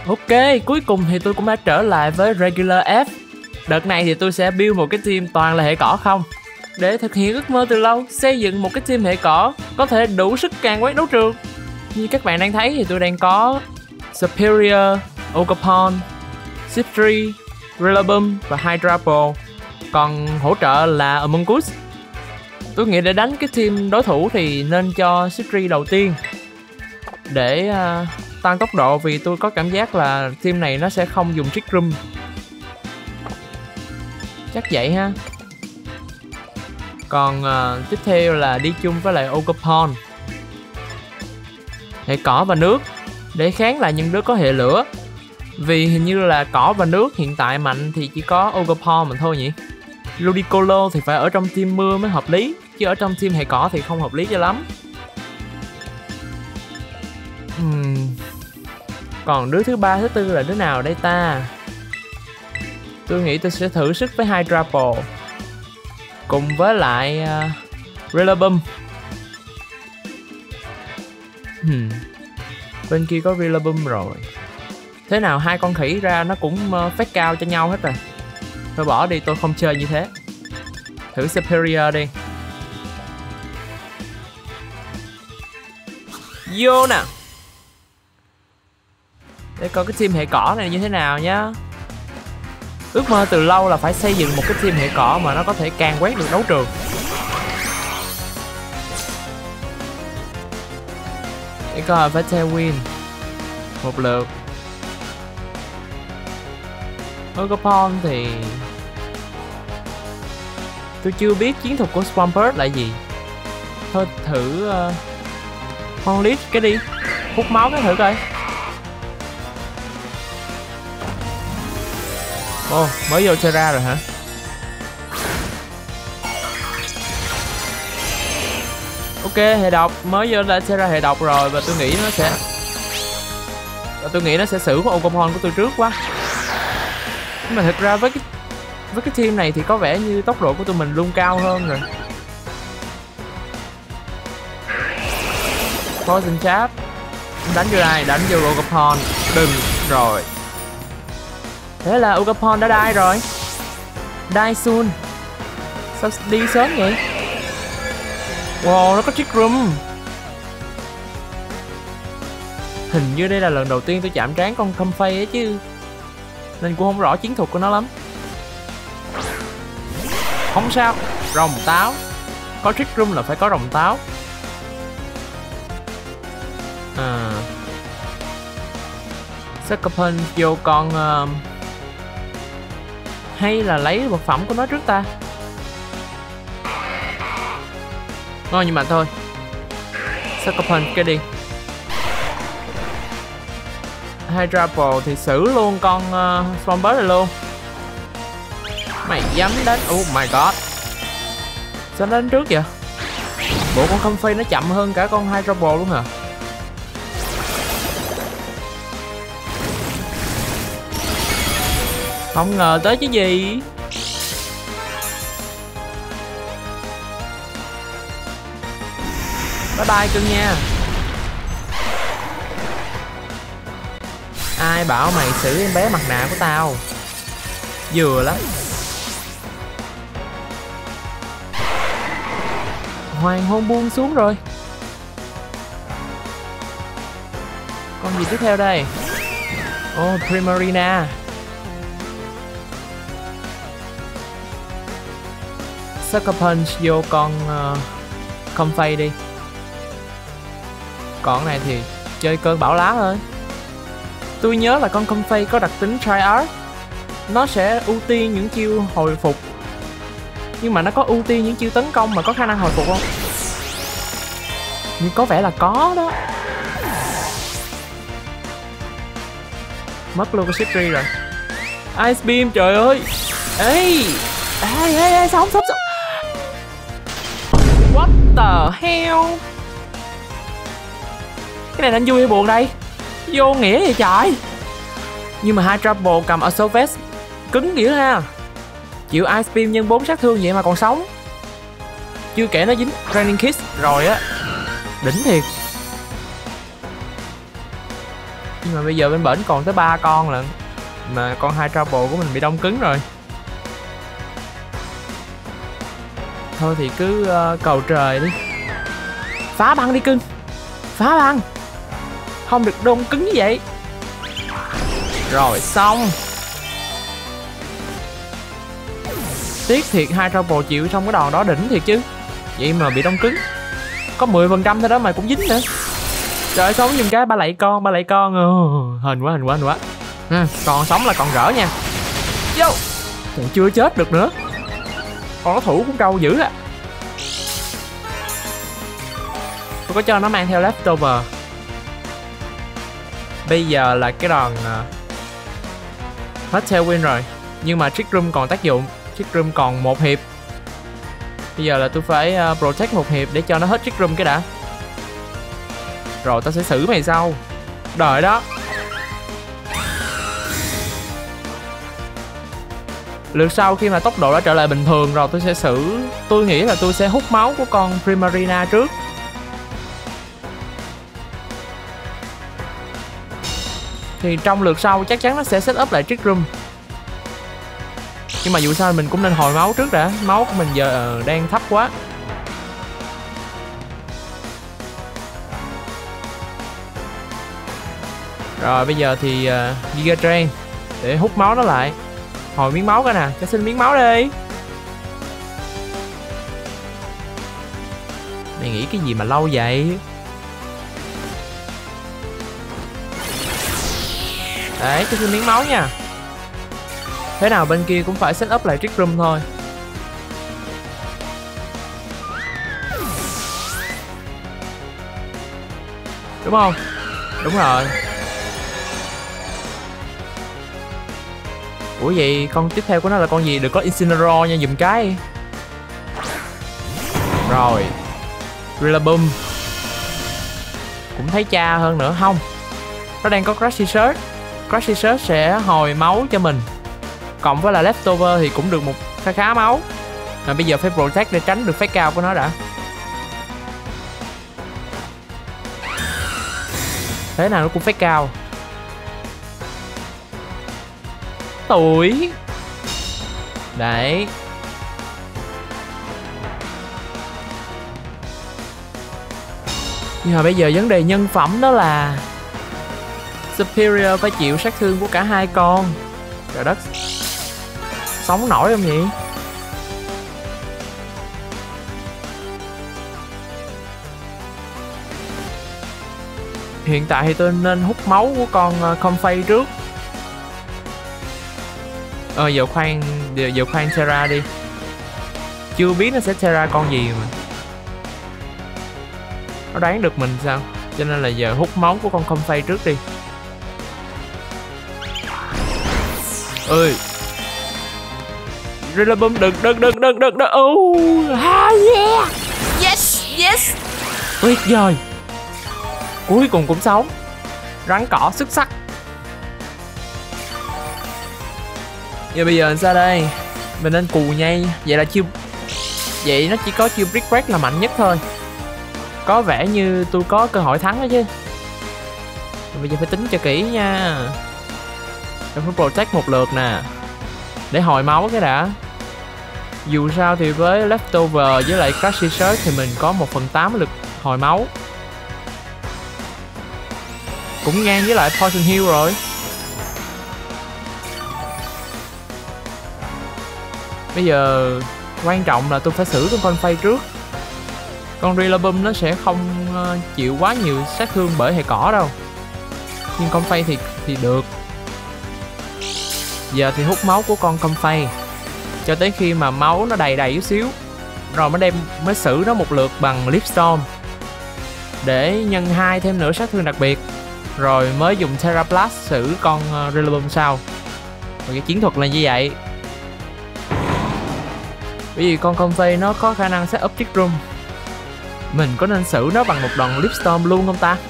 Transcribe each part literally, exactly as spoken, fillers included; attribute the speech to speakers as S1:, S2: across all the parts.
S1: Ok, cuối cùng thì tôi cũng đã trở lại với Regular F. Đợt này thì tôi sẽ build một cái team toàn là hệ cỏ không, để thực hiện ước mơ từ lâu, xây dựng một cái team hệ cỏ có thể đủ sức càn quét đấu trường. Như các bạn đang thấy thì tôi đang có Superior, Ogerpon, Siftree, Rillaboom và Hydrapple. Còn hỗ trợ là Among Us. Tôi nghĩ để đánh cái team đối thủ thì nên cho Siftree đầu tiên, để uh, tăng tốc độ, vì tôi có cảm giác là team này nó sẽ không dùng Trick Room. Chắc vậy ha. Còn uh, tiếp theo là đi chung với lại Ogerpon, hệ cỏ và nước, để kháng lại những đứa có hệ lửa. Vì hình như là cỏ và nước hiện tại mạnh thì chỉ có Ogerpon mà thôi nhỉ. Ludicolo thì phải ở trong team mưa mới hợp lý, chứ ở trong team hệ cỏ thì không hợp lý cho lắm. uhm. Còn đứa thứ ba, thứ tư là đứa nào đây ta? Tôi nghĩ tôi sẽ thử sức với Hydrapple cùng với lại uh, Rillaboom. hmm. Bên kia có Rillaboom rồi. Thế nào hai con khỉ ra nó cũng uh, phép cao cho nhau hết rồi. Thôi bỏ đi, tôi không chơi như thế. Thử Superior đi. Vô nè. Để coi cái team hệ cỏ này như thế nào nhá. Ước mơ từ lâu là phải xây dựng một cái team hệ cỏ mà nó có thể càn quét được đấu trường. Để coi phải Tailwind một lượt. Ogerpon thì tôi chưa biết chiến thuật của Swampert là gì. Thôi thử uh, Hornleaf cái đi, hút máu cái thử coi. Ồ, oh, mới vô Terra rồi hả? Ok, hệ độc, mới vô đã Terra hệ độc rồi, và tôi nghĩ nó sẽ và tôi nghĩ nó sẽ xử với Ogerpon của tôi trước quá. Nhưng mà thực ra với cái với cái team này thì có vẻ như tốc độ của tụi mình luôn cao hơn rồi. Poison Trap. Đánh vô ai? Đánh vô Ogerpon. Đừng. Rồi. Thế là Ogerpon đã die rồi. Die soon. Sao đi sớm vậy? Wow, nó có Trick Room. Hình như đây là lần đầu tiên tôi chạm trán con Comfey ấy chứ, nên cũng không rõ chiến thuật của nó lắm. Không sao. Rồng táo. Có Trick Room là phải có rồng táo. À, Sucker Punch vô con uh, hay là lấy vật phẩm của nó trước ta. Ngon nhưng mà thôi. Sucker Punch cái đi. Hydrapple thì xử luôn con uh, Swampert này luôn. Mày dám đánh. Oh my god. Sao nó đánh trước vậy? Bộ con Comfey nó chậm hơn cả con Hydrapple luôn hả? Không ngờ tới chứ gì. Bye bye cưng nha. Ai bảo mày xử em bé mặt nạ của tao? Vừa lắm. Hoàng hôn buông xuống rồi. Con gì tiếp theo đây? Oh, Primarina. Sucker Punch vô con uh, Comfey đi. Con này thì chơi cơn bão lá thôi. Tôi nhớ là con Comfey có đặc tính Triarch, nó sẽ ưu tiên những chiêu hồi phục. Nhưng mà nó có ưu tiên những chiêu tấn công mà có khả năng hồi phục không? Nhưng có vẻ là có đó. Mất luôn cái Siftree rồi. Ice Beam, trời ơi. Ê, ê, ê, ê, sao không sống, sao? What the hell? Cái này đánh vui hay buồn đây? Vô nghĩa vậy trời. Nhưng mà Hydrapple cầm Assault Vest cứng dữ ha. Chịu Ice Beam nhân bốn sát thương vậy mà còn sống. Chưa kể nó dính Raining Kiss rồi á. Đỉnh thiệt. Nhưng mà bây giờ bên bển còn tới ba con lận. Mà con hai trouble của mình bị đông cứng rồi. Thôi thì cứ uh, cầu trời đi. Phá băng đi cưng. Phá băng. Không được đông cứng như vậy. Rồi xong. Tiếc thiệt hai trouble chịu xong cái đòn đó đỉnh thiệt chứ. Vậy mà bị đông cứng. Có mười phần trăm thôi đó mà cũng dính nữa. Trời ơi, sống những cái ba lạy con, ba lạy con. Ừ, hình quá, hình quá, hình quá. À, còn sống là còn rỡ nha. Vô. Còn chưa chết được nữa. Còn nó thủ cũng trâu dữ á. Tôi có cho nó mang theo leftover. Bây giờ là cái đòn uh, hết tailwind rồi. Nhưng mà trick room còn tác dụng. Trick room còn một hiệp. Bây giờ là tôi phải uh, protect một hiệp để cho nó hết trick room cái đã. Rồi tao sẽ xử mày sau. Đợi đó. Lượt sau khi mà tốc độ đã trở lại bình thường rồi tôi sẽ xử. Tôi nghĩ là tôi sẽ hút máu của con Primarina trước. Thì trong lượt sau chắc chắn nó sẽ set up lại trick room. Nhưng mà dù sao mình cũng nên hồi máu trước đã. Máu của mình giờ đang thấp quá. Rồi bây giờ thì uh, Giga Drain để hút máu nó lại. Hồi miếng máu coi nè, cho xin miếng máu đi. Mày nghĩ cái gì mà lâu vậy? Đấy, cho xin miếng máu nha. Thế nào bên kia cũng phải set up lại trick room thôi. Đúng không? Đúng rồi. Ủa vậy con tiếp theo của nó là con gì? Đừng có Incineroar nha, dùm cái. Rồi Rillaboom. Cũng thấy cha hơn nữa không? Nó đang có Crush Research. Crush Research sẽ hồi máu cho mình. Cộng với là leftover thì cũng được một khá khá máu. Mà bây giờ phải protect để tránh được fake out của nó đã. Thế nào nó cũng fake out. Tuổi. Đấy. Nhưng mà bây giờ vấn đề nhân phẩm đó là Superior phải chịu sát thương của cả hai con. Trời đất. Sống nổi không vậy? Hiện tại thì tôi nên hút máu của con Comfey trước. Ờ giờ khoan giờ, giờ khoan Terra đi. Chưa biết nó sẽ Terra con gì mà. Nó đoán được mình sao? Cho nên là giờ hút máu của con Comfey trước đi. Ơi. Rillaboom đừng đừng đừng đừng đừng đừng. Oh, ah, yeah. Yes, yes. Tuyệt vời. Cuối cùng cũng sống. Rắn cỏ xuất sắc. Giờ bây giờ sao đây? Mình nên cù nhây. Vậy là chiêu. Vậy nó chỉ có chiêu Brick Break là mạnh nhất thôi. Có vẻ như tôi có cơ hội thắng đó chứ. Bây giờ phải tính cho kỹ nha. Tôi phải protect một lượt nè. Để hồi máu cái đã. Dù sao thì với leftover với lại Crush Research thì mình có một phần tám lực hồi máu. Cũng ngang với lại Poison Heal rồi. Bây giờ quan trọng là tôi phải xử con Comfey trước. Con Rillaboom nó sẽ không chịu quá nhiều sát thương bởi hệ cỏ đâu. Nhưng Comfey thì thì được. Giờ thì hút máu của con Comfey cho tới khi mà máu nó đầy đầy chút xíu. Rồi mới đem mới xử nó một lượt bằng Leaf Storm để nhân hai thêm nữa sát thương đặc biệt. Rồi mới dùng Terra Blast xử con uh, Rillaboom sau. Và cái chiến thuật là như vậy. Bởi vì con Comfey nó có khả năng set up trick room. Mình có nên xử nó bằng một đòn Leaf Storm luôn không ta?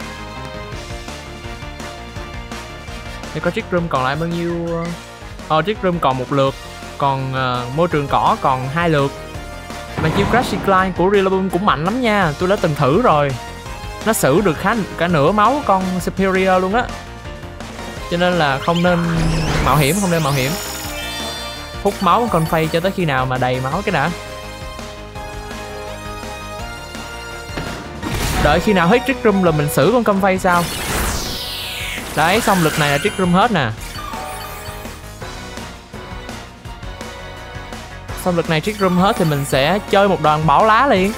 S1: Để có trick room còn lại bao nhiêu? Ờ, trick room còn một lượt. Còn uh, môi trường cỏ còn hai lượt. Mà chiêu Crash Decline của Rillaboom cũng mạnh lắm nha. Tôi đã từng thử rồi. Nó xử được khá cả nửa máu con Superior luôn á. Cho nên là không nên mạo hiểm, không nên mạo hiểm. Hút máu con phay cho tới khi nào mà đầy máu cái đã. Đợi khi nào hết trick room là mình xử con câm phay sao. Đấy, xong lực này là trick room hết nè. Xong lực này trick room hết thì mình sẽ chơi một đoàn bảo lá liền.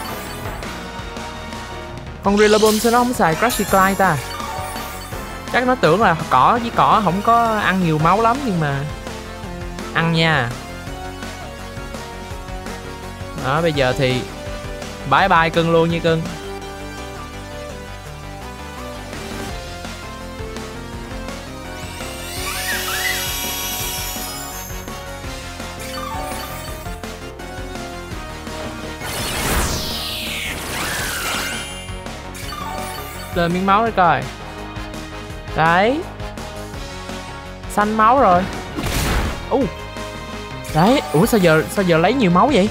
S1: Con Rillaboom sao nó không xài Crushy Clyde ta? Chắc nó tưởng là cỏ với cỏ không có ăn nhiều máu lắm, nhưng mà ăn nha. Đó, bây giờ thì bye bye cưng luôn nha cưng. Lên miếng máu đấy coi. Đấy. Xanh máu rồi. uh. Đấy. Ủa sao giờ sao giờ lấy nhiều máu vậy?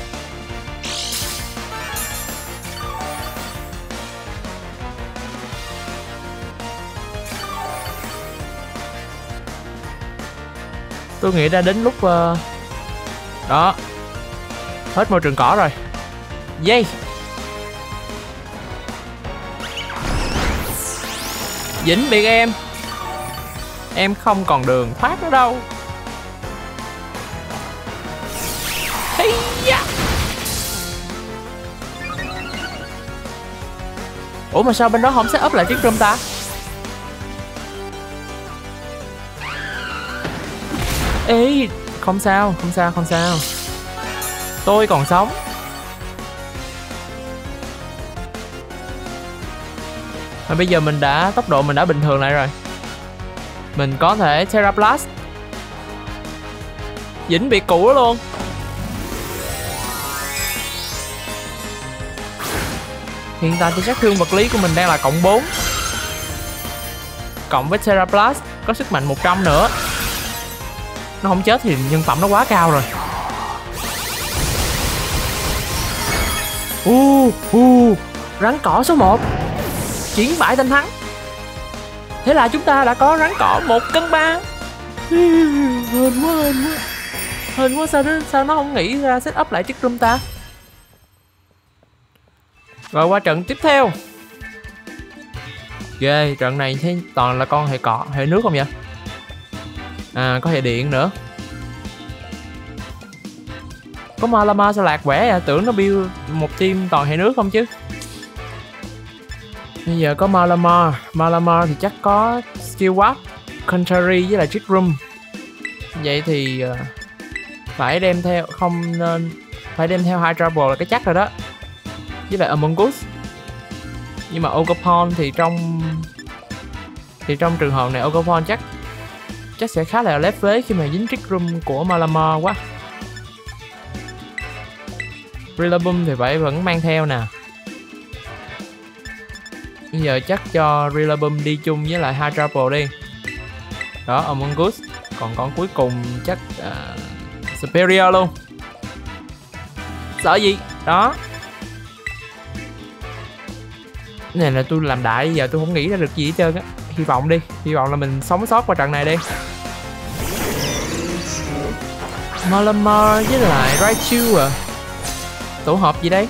S1: Tôi nghĩ đã đến lúc uh... đó. Hết môi trường cỏ rồi. Yay. Dính biệt em. Em không còn đường thoát nữa đâu. Hey da. Ủa mà sao bên đó không set up lại chiếc room ta? Ê, không sao, không sao, không sao. Tôi còn sống. Mà bây giờ mình đã, tốc độ mình đã bình thường lại rồi. Mình có thể Tera Blast. Vĩnh biệt cũ luôn. Hiện tại thì sát thương vật lý của mình đang là cộng bốn. Cộng với Tera Blast có sức mạnh một trăm nữa. Nó không chết thì nhân phẩm nó quá cao rồi. Uh, uh, rắn cỏ số một. Chiến bại danh thắng. Thế là chúng ta đã có rắn cỏ một cân ba. Hên quá, hên quá. Hên quá, sao nó, sao nó không nghĩ ra set up lại chiếc room ta. Rồi qua trận tiếp theo. Ghê, trận này thấy toàn là con hệ cỏ, hệ nước không vậy? À, có hệ điện nữa. Có Malamar sao lạc quẻ à? Tưởng nó build một team toàn hệ nước không chứ. Bây giờ có Malamar. Malamar thì chắc có Skill Warp, Contrary với lại Trick Room. Vậy thì uh, phải đem theo, không nên phải đem theo High Trouble là cái chắc rồi đó. Với lại Among Us. Nhưng mà Ogerpon thì trong thì trong trường hợp này Ogerpon chắc chắc sẽ khá là lép vế khi mà dính Trick Room của Malamar quá. Rillaboom thì phải vẫn mang theo nè. Bây giờ chắc cho Rillaboom đi chung với lại High Trouble đi. Đó, Among Us. Còn con cuối cùng chắc uh, Superior luôn. Sợ gì? Đó. Cái này là tôi làm đại, giờ tôi không nghĩ ra được gì hết trơn á. Hy vọng đi, hy vọng là mình sống sót qua trận này đi. Malamar với lại Raichu à. Tổ hợp gì đấy?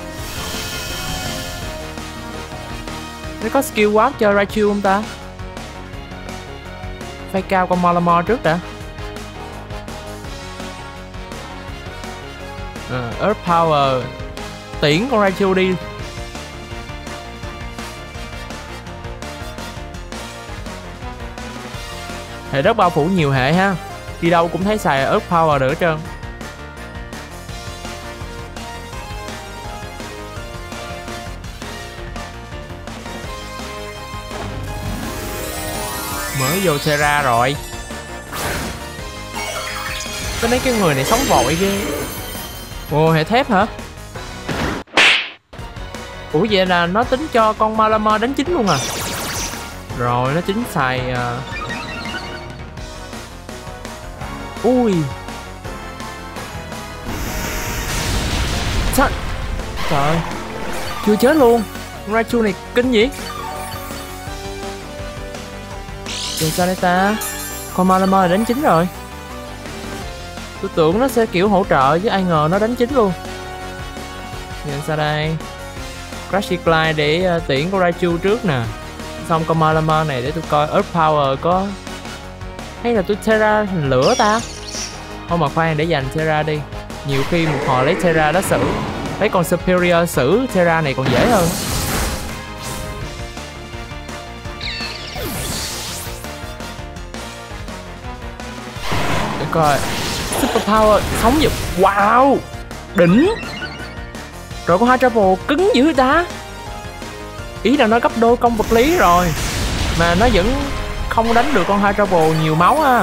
S1: Nó có skill warp cho Raichu không ta? Phải cao con Malamar trước đã. à, Earth Power. Tiễn con Raichu đi. Hệ đất bao phủ nhiều hệ ha. Đi đâu cũng thấy xài Earth Power được hết trơn. Mới vô Terra rồi. Có mấy cái người này sống vội ghê. Ồ, hệ thép hả? Ủa vậy là nó tính cho con Malamar đánh chính luôn à? Rồi nó chính xài uh... ui. Sao? Trời, chưa chết luôn. Raichu này kinh vậy. Rồi sao đây ta? Con Malamar đánh chính rồi. Tôi tưởng nó sẽ kiểu hỗ trợ chứ ai ngờ nó đánh chính luôn. Nhìn sao đây? Crashy Clyde để uh, tiễn con Raichu trước nè. Xong con Malamar này để tôi coi Earth Power có... hay là tôi Terra thành lửa ta? Thôi mà khoan, để dành Terra đi. Nhiều khi một hồi lấy Terra đó xử. Lấy con Superior xử Terra này còn dễ hơn. Để coi. Super Power sống giật. Wow, đỉnh. Rồi con Hydrable cứng dữ ta. Ý là nó gấp đôi công vật lý rồi mà nó vẫn không đánh được con Hydrable nhiều máu ha.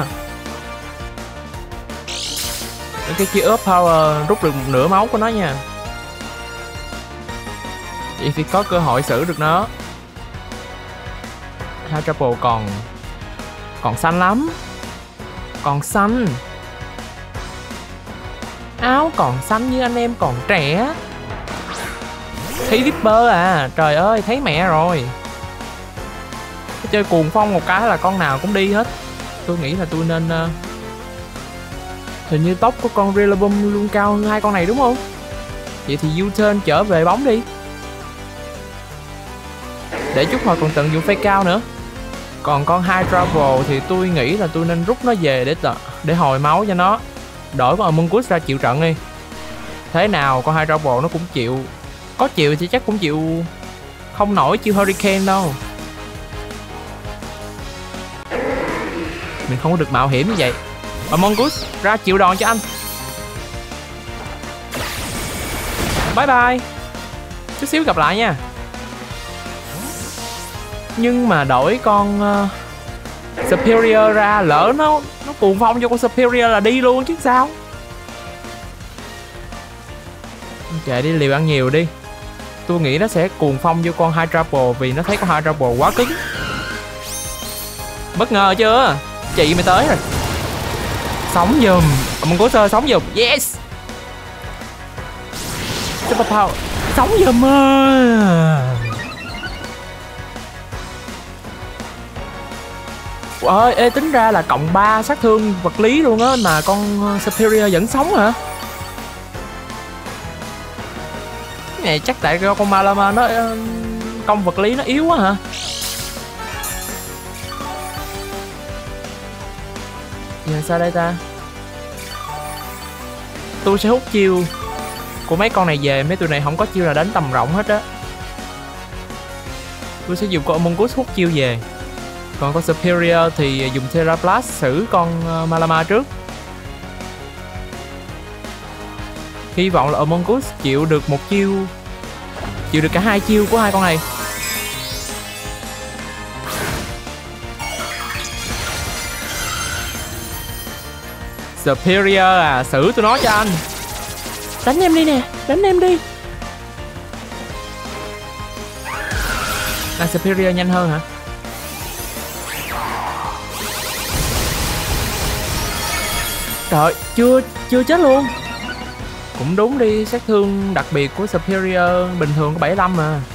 S1: Cái kia Earth Power rút được một nửa máu của nó nha. Vậy thì có cơ hội xử được nó. Hydrable còn còn xanh lắm. Còn xanh. Áo còn xanh như anh em còn trẻ. Thấy Ripper à. Trời ơi, thấy mẹ rồi. Cái chơi cuồng phong một cái là con nào cũng đi hết. Tôi nghĩ là tôi nên uh... hình như tốc của con Rillaboom luôn cao hơn hai con này đúng không? Vậy thì U-turn trở về bóng đi. Để chút hồi còn tận dụng phay cao nữa. Còn con Hydrable thì tôi nghĩ là tôi nên rút nó về để t... để hồi máu cho nó. Đổi con Amogus ra chịu trận đi. Thế nào con Hydrable nó cũng chịu. Có chịu thì chắc cũng chịu không nổi chiêu Hurricane đâu. Mình không có được mạo hiểm như vậy. Amogus ra chịu đòn cho anh. Bye bye. Chút xíu gặp lại nha. Nhưng mà đổi con uh, Superior ra, lỡ nó nó cuồng phong cho con Superior là đi luôn chứ sao. Chạy đi, liều ăn nhiều đi. Tôi nghĩ nó sẽ cuồng phong vô con Hydrable vì nó thấy con Hydrable quá cứng. Bất ngờ chưa? Chị mày tới rồi. Sống giùm. Mình cố sơ sống giùm. Yes. Super Power. Sống giùm à. Ơi, ê, tính ra là cộng ba sát thương vật lý luôn á. Mà con Superior vẫn sống hả? Cái này chắc tại con Malamar nó công vật lý nó yếu quá hả? Giờ sao đây ta? Tôi sẽ hút chiêu của mấy con này về. Mấy tụi này không có chiêu là đánh tầm rộng hết á. Tôi sẽ dùng con Amogus hút chiêu về. Còn con Superior thì dùng Terra Blast xử con Malamar trước. Hy vọng là Amogus chịu được một chiêu, chịu được cả hai chiêu của hai con này. Superior à, xử tụi nó cho anh. Đánh em đi nè, đánh em đi. À, Superior nhanh hơn hả? Trời, chưa chưa chết luôn. Cũng đúng đi, sát thương đặc biệt của Superior bình thường có bảy mươi lăm mà.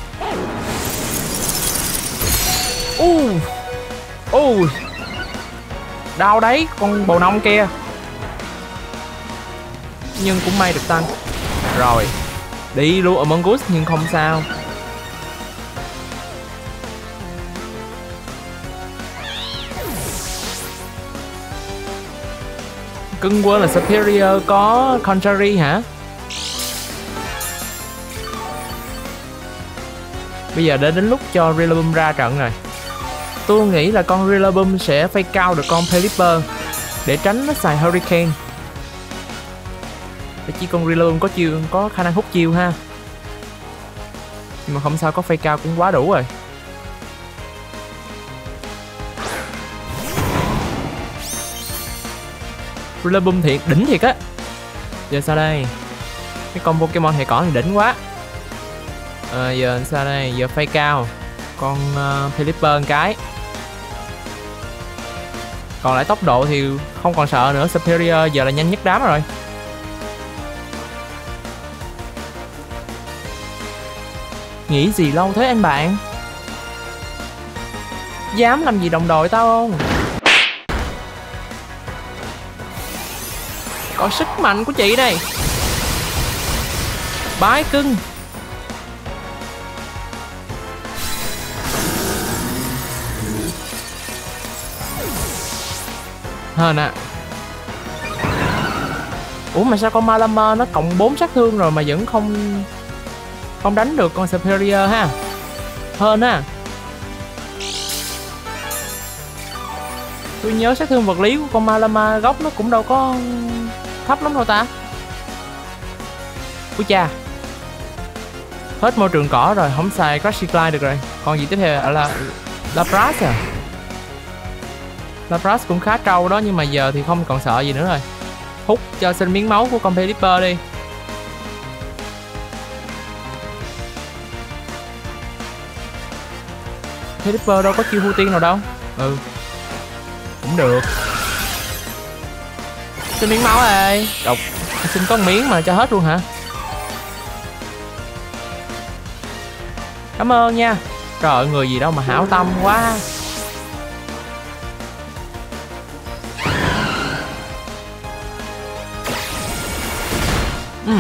S1: U U đau đấy con bồ nông kia. Nhưng cũng may được tăng. Rồi, đi luôn Amogus nhưng không sao. Cưng quên là Superior có Contrary hả? Bây giờ đã đến lúc cho Rillaboom ra trận rồi. Tôi nghĩ là con Rillaboom sẽ fake cao được con Pelipper để tránh nó xài Hurricane. Để chỉ con Rillaboom có chiêu, có khả năng hút chiêu ha. Nhưng mà không sao, có fake cao cũng quá đủ rồi. Rillaboom thiệt, đỉnh thiệt á. Giờ sao đây? Cái con Pokemon hệ cỏ thì đỉnh quá. À, giờ sao đây? Giờ fake cao con uh, Pelipper một cái. Còn lại tốc độ thì không còn sợ nữa. Superior giờ là nhanh nhất đám rồi. Nghĩ gì lâu thế anh bạn? Dám làm gì đồng đội tao không? Coi sức mạnh của chị đây. Bái cưng. Hên à. Ủa mà sao con Malama nó cộng bốn sát thương rồi mà vẫn không Không đánh được con Superior ha. Hên ha. Tôi nhớ sát thương vật lý của con Malama gốc nó cũng đâu có thấp lắm đâu ta. Úi cha. Hết môi trường cỏ rồi, không xài Crush Clyde được rồi. Còn gì tiếp theo là Lapras à. Lapras cũng khá trâu đó, nhưng mà giờ thì không còn sợ gì nữa rồi. Hút cho xin miếng máu của con Pelipper đi. Pelipper đâu có chiêu ưu tiên nào đâu. Ừ, cũng được. Xin miếng máu ơi. Độc. Xin có một miếng mà cho hết luôn hả? Cảm ơn nha. Trời ơi, người gì đâu mà hảo tâm quá. Ừ.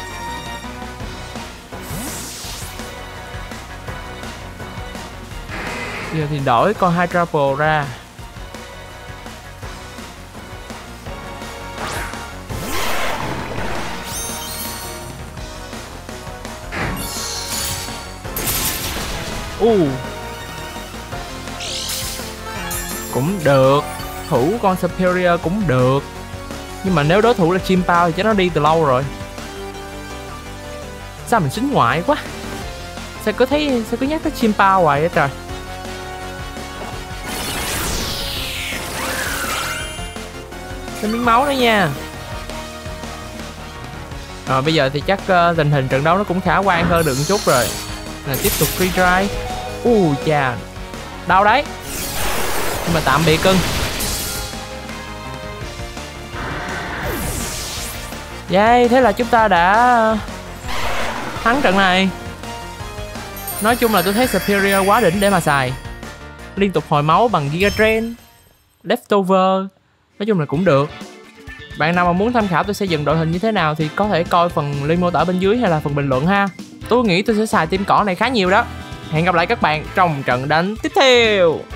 S1: Giờ thì đổi con Hydrapple ra. U uh. Cũng được. Thủ con Superior cũng được. Nhưng mà nếu đối thủ là Chimpao thì chắc nó đi từ lâu rồi. Sao mình xính ngoại quá. Sao cứ thấy Sao cứ nhắc tới Chimpao hoài vậy trời. Xin miếng máu nữa nha. Rồi bây giờ thì chắc uh, tình hình trận đấu nó cũng khả quan hơn được một chút rồi. Là tiếp tục free drive. U uh, chà. Đau đấy. Nhưng mà tạm biệt cưng. Yay, thế là chúng ta đã thắng trận này. Nói chung là tôi thấy Superior quá đỉnh để mà xài. Liên tục hồi máu bằng Giga Drain, Leftover. Nói chung là cũng được. Bạn nào mà muốn tham khảo tôi xây dựng đội hình như thế nào thì có thể coi phần link mô tả bên dưới hay là phần bình luận ha. Tôi nghĩ tôi sẽ xài team cỏ này khá nhiều đó. Hẹn gặp lại các bạn trong trận đánh tiếp theo.